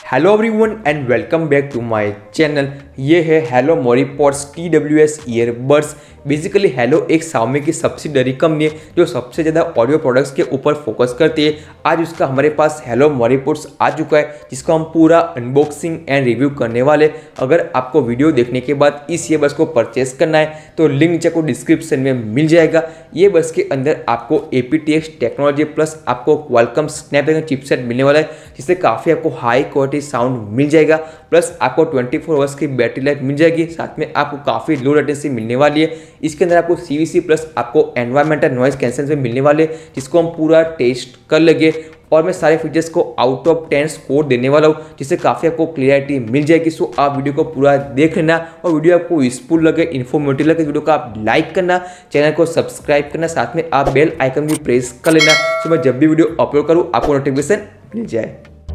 Hello everyone and welcome back to my channel. ये है Haylou MoriPods TWS earbuds. Basically Haylou एक Xiaomi की subsidiary company है जो सबसे ज़्यादा ऑडियो प्रोडक्ट्स के ऊपर फोकस करती है। आज उसका हमारे पास हेलो मोरीपॉड्स आ चुका है जिसका हम पूरा अनबॉक्सिंग एंड रिव्यू करने वाले। अगर आपको वीडियो देखने के बाद इस ईयरबड्स को परचेस करना है तो लिंक नीचे को डिस्क्रिप्शन में मिल जाएगा। ये बस के अंदर आपको aptX टेक्नोलॉजी प्लस आपको क्वालकॉम स्नैपड्रैगन चिपसेट मिलने वाला है जिससे काफ़ी आपको हाई क्वालिटी साउंड मिल जाएगा। प्लस आपको 24 आवर्स की बैटरी लाइफ मिल जाएगी। साथ में आपको काफ़ी लो लेटेंसी मिलने वाली है। इसके अंदर आपको CVC प्लस आपको एनवायरमेंटल नॉइज कैंसलेशन मिलने वाले जिसको हम पूरा टेस्ट कर लेंगे और मैं सारे फीचर्स को आउट ऑफ 10 स्कोर देने वाला हूँ जिससे काफ़ी आपको क्लियरिटी मिल जाएगी। सो आप वीडियो को पूरा देख लेना और वीडियो आपको यूजफुल लगे, इन्फॉर्मेटिव लगे, वीडियो को आप लाइक करना, चैनल को सब्सक्राइब करना, साथ में आप बेल आइकन भी प्रेस कर लेना सो मैं जब भी वीडियो अपलोड करूँ आपको नोटिफिकेशन मिल जाए।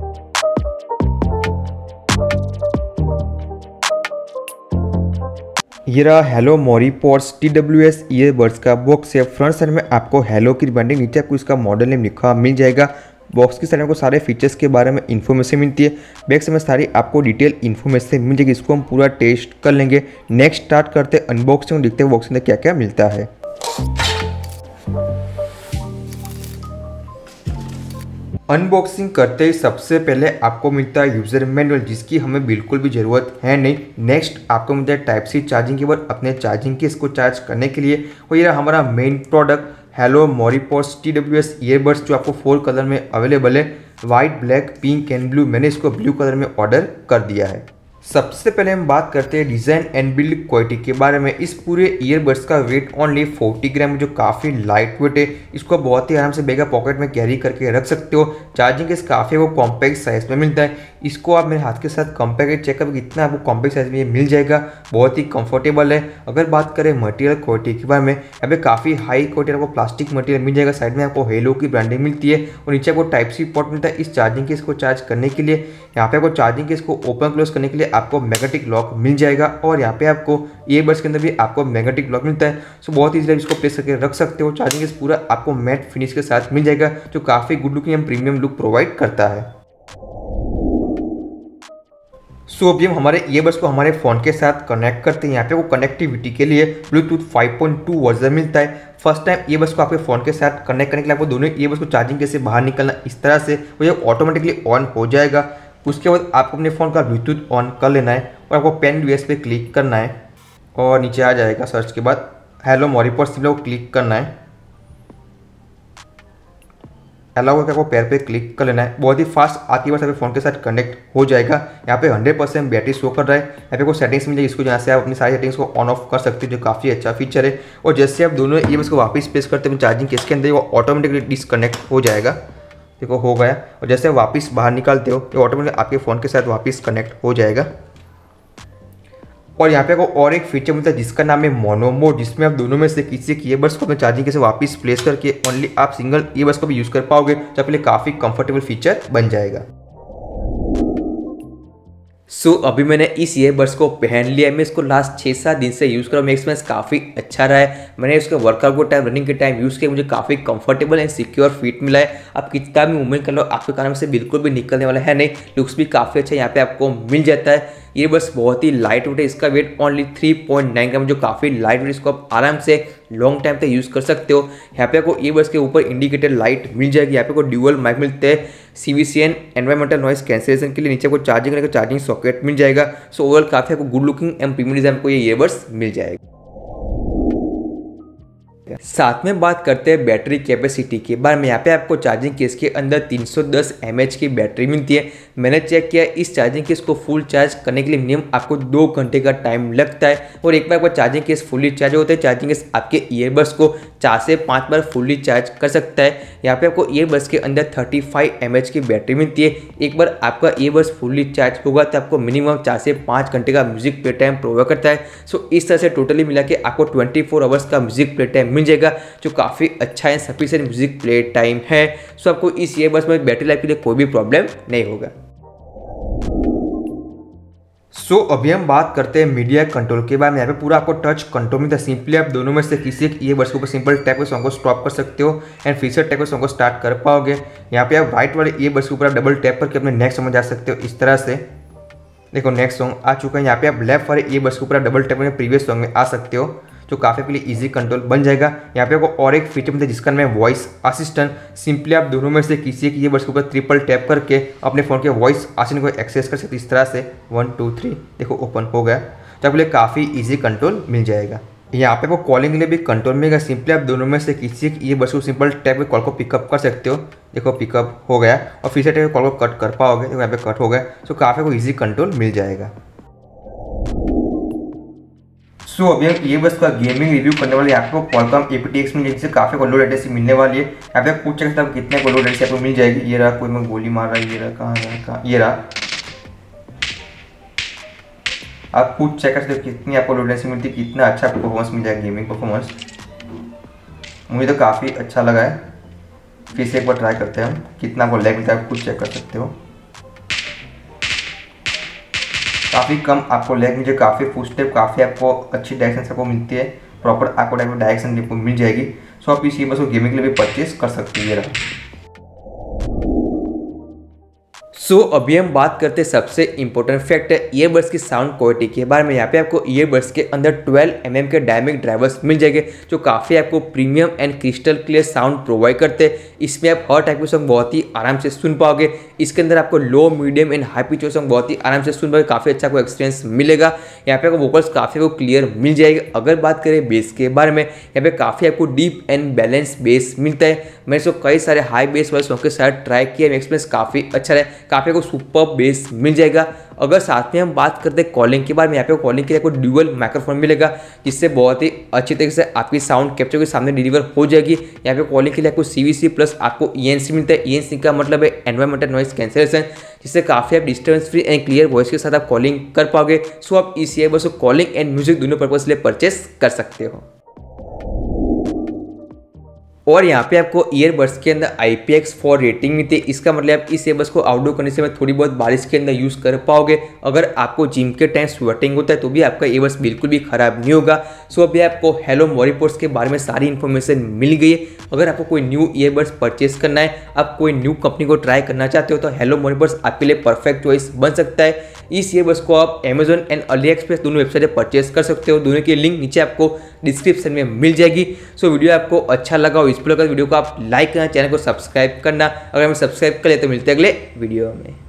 ये रहा हेलो मोरीपॉड्स TWS ईयरबड्स का बॉक्स है। फ्रंट साइड में आपको हेलो की ब्रांडिंग, नीचे आपको इसका मॉडल नेम लिखा मिल जाएगा। बॉक्स की साइड में आपको सारे फीचर्स के बारे में इन्फॉर्मेशन मिलती है। बैक साइड में सारी आपको डिटेल इन्फॉर्मेशन मिल जाएगी। इसको हम पूरा टेस्ट कर लेंगे। नेक्स्ट स्टार्ट करते हैं अनबॉक्सिंग, देखते हैं बॉक्स में क्या क्या मिलता है। अनबॉक्सिंग करते ही सबसे पहले आपको मिलता है यूज़र मैनुअल जिसकी हमें बिल्कुल भी ज़रूरत है नहीं। नेक्स्ट आपको मिलता है टाइप सी चार्जिंग केबल अपने चार्जिंग के इसको चार्ज करने के लिए। और ये हमारा main product Haylou MoriPods TWS earbuds जो आपको 4 कलर में अवेलेबल है, white, black, pink and blue. मैंने इसको ब्लू कलर में ऑर्डर कर दिया है। सबसे पहले हम बात करते हैं डिज़ाइन एंड बिल्ड क्वालिटी के बारे में। इस पूरे ईयरबड्स का वेट ओनली 40 ग्राम जो काफ़ी लाइट वेट है। इसको बहुत ही आराम से बैग पॉकेट में कैरी करके रख सकते हो। चार्जिंग केस काफ़ी वो कॉम्पैक्ट साइज में मिलता है। इसको आप मेरे हाथ के साथ कंपेयर करके चेक करें कितना आपको कॉम्पैक्ट साइज में ये मिल जाएगा। बहुत ही कंफर्टेबल है। अगर बात करें मटेरियल क्वालिटी के बारे में, यहाँ पे काफ़ी हाई क्वालिटी आपको प्लास्टिक मटेरियल मिल जाएगा। साइड में आपको हेलो की ब्रांडिंग मिलती है और नीचे आपको टाइप सी पोर्ट मिलता है इस चार्जिंग केस को चार्ज करने के लिए। यहाँ पे आपको चार्जिंग केस को ओपन क्लोज करने के लिए आपको मैग्नेटिक लॉक मिल जाएगा और यहाँ पे आपको ईयरबड्स के अंदर भी आपको मैग्नेटिक लॉक मिलता है। सो बहुत इजीली इसको प्लेस करके रख सकते हो। चार्जिंग केस पूरा आपको मैट फिनिश के साथ मिल जाएगा जो काफ़ी good looking and premium look provide करता है। सो अभी हम हमारे ईयरबड्स को हमारे फ़ोन के साथ कनेक्ट करते हैं। यहाँ पे वो कनेक्टिविटी के लिए ब्लूटूथ 5.2 वर्जन मिलता है। फर्स्ट टाइम ईयरबड्स को आपके फ़ोन के साथ कनेक्ट करने के लिए आपको दोनों ईयरबड्स को चार्जिंग के से बाहर निकलना इस तरह से, वो ये ऑटोमेटिकली ऑन हो जाएगा। उसके बाद आपको अपने फ़ोन का ब्लूटूथ ऑन कर लेना है और आपको पेन डिवाइस पे क्लिक करना है और नीचे आ जाएगा सर्च के बाद हेलो मोरीपॉड्स को क्लिक करना है। अलाउ करके आपको पैर पे क्लिक कर लेना है। बहुत ही फास्ट आती बार फ़ोन के साथ कनेक्ट हो जाएगा। यहाँ पे 100% बैटरी शो कर रहा है। यहाँ पे कोई सेटिंग्स मिल जाएगी, इसको जहाँ से आप अपनी सारी सेटिंग्स को ऑन ऑफ कर सकते हो जो काफ़ी अच्छा फीचर है। और जैसे आप दोनों ईयरबड्स को वापस प्लेस करते हैं चार्जिंग केस के अंदर, वो ऑटोमेटिकली डिसकनेक्ट हो जाएगा। देखो हो गया। और जैसे आप वापस बाहर निकालते हो तो ऑटोमेटिकली आपके फ़ोन के साथ वापस कनेक्ट हो जाएगा। और यहाँ पे आपको और एक फीचर मिलता है जिसका नाम है मोनो मोड, जिसमें आप दोनों में से किसी एक ईयरबड्स को अपने चार्जिंग के से वापस प्लेस करके ओनली आप सिंगल ईयरबड्स को भी यूज़ कर पाओगे जो आपके लिए काफ़ी कंफर्टेबल फीचर बन जाएगा। सो अभी मैंने इस ईयरबड्स को पहन लिया है। मैं इसको लास्ट 6-7 दिन से यूज़ कर रहा हूँ। मेरा एक्सपीरियंस काफ़ी अच्छा रहा है। मैंने इसको वर्कआउट के टाइम, रनिंग के टाइम यूज़ किया, मुझे काफ़ी कंफर्टेबल एंड सिक्योर फिट मिला है। आप कितना भी मूवमेंट कर लो आपके कान में से बिल्कुल भी निकलने वाला है नहीं। लुक्स भी काफ़ी अच्छा यहाँ पे आपको मिल जाता है। ये बस बहुत ही लाइट वेट है। इसका वेट ओनली 3.9 ग्राम जो काफ़ी लाइट वेट, इसको आप आराम से लॉन्ग टाइम तक यूज़ कर सकते हो। यहाँ पे आपको ईयरबड्स के ऊपर इंडिकेटर लाइट मिल जाएगी। यहाँ पे आपको ड्यूअल माइक मिलते हैं CVC एनवायरमेंटल नॉइज कैंसलेशन के लिए। नीचे आपको चार्जिंग करने का चार्जिंग सॉकेट मिल जाएगा। सो ओवरऑल काफ़ी आपको good looking and premium design को ये ईयरबड्स मिल जाएगा। साथ में बात करते हैं बैटरी कैपेसिटी के बारे में। यहाँ पे आपको चार्जिंग केस के अंदर 310 mAh की बैटरी मिलती है। मैंने चेक किया इस चार्जिंग केस को फुल चार्ज करने के लिए मिनिमम आपको 2 घंटे का टाइम लगता है। और एक बार आपका चार्जिंग केस फुली चार्ज होता है, चार्जिंग केस आपके ईयरबड्स को 4 से 5 बार फुली चार्ज कर सकता है। यहाँ पे आपको ईयरबड्स के अंदर 35 mAh की बैटरी मिलती है। एक बार आपका ईयरबड्स फुली चार्ज होगा तो आपको मिनिमम 4 से 5 घंटे का म्यूजिक प्ले टाइम प्रोवाइड करता है। सो इस तरह से टोटली मिला के आपको 24 आवर्स का म्यूजिक प्ले टाइम मिल जाएगा जो काफ़ी अच्छा है, सफिशिएंट म्यूजिक प्ले टाइम है। सो आपको इस ईयरबड्स में बैटरी लाइफ के लिए कोई भी प्रॉब्लम नहीं होगा। सो अभी हम बात करते हैं मीडिया कंट्रोल के बारे में। यहाँ पे पूरा आपको टच कंट्रोल मिलता है। सिंपली आप दोनों में से किसी एक ईयरबड्स के ऊपर सिंपल टैप के सॉन्ग को स्टॉप कर सकते हो एंड फिर से टैप के सॉन्ग को स्टार्ट कर पाओगे। यहाँ पे आप राइट वाले ईयरबड्स के ऊपर आप डबल टैप करके अपने नेक्स्ट सॉन्ग में जा सकते हो। इस तरह से देखो नेक्स्ट सॉन्ग आ चुका है। यहाँ पे आप लेफ्ट वाले ईयरबड्स के ऊपर आप डबल टैप करके प्रीवियस सॉन्ग में आ सकते हो, जो काफ़ी आपके लिए इजी कंट्रोल बन जाएगा। यहाँ पे आपको और एक फीचर मिलता है जिसका नाम है वॉइस असिस्टेंट। सिंपली आप दोनों में से किसी एक ईयरबड्स के ऊपर ट्रिपल टैप करके अपने फ़ोन के वॉइस असिस्टेंट को एक्सेस कर सकते। इस तरह से 1 2 3 देखो ओपन हो गया, तो आपके लिए काफ़ी इजी कंट्रोल मिल जाएगा। यहाँ पे आपको कॉलिंग के लिए भी कंट्रोल मिलेगा। सिंपली आप दोनों में से किसी एक ईयरबड्स को सिंपल टैप के कॉल को पिकअप कर सकते हो। देखो पिकअप हो गया और फिर से टैप कॉल को कट कर पाओगे। देखो यहाँ पे कट हो गया, तो काफ़ी आपको ईजी कंट्रोल मिल जाएगा। सो अभी हम ईयरबड्स का गेमिंग रिव्यू करने वाले। आपको Qualcomm aptX में जिससे काफ़ी को लो लेटेंसी मिलने वाली है। यहाँ पे आप पूछ सकते हैं कितने को लो लेटेंसी आपको मिल जाएगी। ये रहा, कोई मैं गोली मार रहा है, ये रहा, कहाँ ये रहा। आप पूछ चेक कर सकते हो कितनी आपको लो लेटेंसी मिलती है, कितना अच्छा परफॉर्मेंस मिल जाएगा, गेमिंग परफॉर्मेंस। मुझे तो काफ़ी अच्छा लगा है। फिर से एक बार ट्राई करते हैं हम कितना आपको लैग मिलता है, आप खुद चेक कर सकते हो। काफ़ी कम आपको लैग मुझे, काफ़ी फुल स्टेप, काफ़ी आपको अच्छी डायरेक्शन आपको मिलती है। प्रॉपर आपको डायरेक्शन आपको मिल जाएगी। सो आप इस ईयरबड्स को गेमिंग के लिए भी परचेज कर सकते हैं। सो अभी हम बात करते हैं सबसे इंपॉर्टेंट फैक्ट है ईयरबड्स की साउंड क्वालिटी के बारे में। यहाँ पे आपको ईयरबड्स के अंदर 12 mm के डायनेमिक ड्राइवर्स मिल जाएंगे, जो काफ़ी आपको premium and crystal clear sound provide करते हैं। इसमें आप हर टाइप के सॉन्ग बहुत ही आराम से सुन पाओगे। इसके अंदर आपको low, medium and high pitch song बहुत ही आराम से सुन पाओगे। काफ़ी अच्छा आपको एक्सपीरियंस मिलेगा। यहाँ पे आपको वोकल्स काफ़ी आपको क्लियर मिल जाएगी। अगर बात करें बेस के बारे में, यहाँ पे काफ़ी आपको डीप एंड बैलेंस बेस मिलता है। मैंने इसको कई सारे हाई बेस वाले सॉन्ग के साथ ट्राई किया, एक्सपीरियंस काफ़ी अच्छा रहा। काफ़ी आपको सुपर बेस मिल जाएगा। अगर साथ में हम बात करते हैं कॉलिंग के बारे में, यहाँ पे कॉलिंग के लिए आपको ड्यूअल माइक्रोफोन मिलेगा, जिससे बहुत ही अच्छी तरीके से आपकी साउंड कैप्चर के सामने डिलीवर हो जाएगी। यहाँ पे कॉलिंग के लिए आपको CVC प्लस आपको ENC मिलता है। ENC का मतलब है एनवायरमेंटल नॉइस कैंसलेशन, जिससे काफ़ी आप disturbance free and clear voice के साथ आप कॉलिंग कर पाओगे। सो आप इस ईयरबड्स को कॉलिंग एंड म्यूजिक दोनों पर्पज के लिए परचेस कर सकते हो। और यहाँ पे आपको ईयरबड्स के अंदर IPX4 रेटिंग मिलती है। इसका मतलब आप इस ईयरबड्स को आउटडोर कंडीशन में थोड़ी बहुत बारिश के अंदर यूज़ कर पाओगे। अगर आपको जिम के टाइम स्वेटिंग होता है तो भी आपका ईयरबड्स बिल्कुल भी खराब नहीं होगा। सो अभी आपको हेलो मॉरिपोर्ट्स के बारे में सारी इन्फॉर्मेशन मिल गई है। अगर आपको कोई न्यू ईयरबड्स परचेस करना है, आप कोई न्यू कंपनी को ट्राई करना चाहते हो, तो हेलो मॉरिपोर्ट्स आपके लिए परफेक्ट चॉइस बन सकता है। इस ईयरबड्स को आप Amazon एंड AliExpress दोनों वेबसाइट पर परचेस कर सकते हो। दोनों की लिंक नीचे आपको डिस्क्रिप्शन में मिल जाएगी। सो वीडियो आपको अच्छा लगा हो, इस वीडियो को आप लाइक करना, चैनल को सब्सक्राइब करना। अगर हमें सब्सक्राइब कर ले तो मिलते हैं अगले वीडियो में।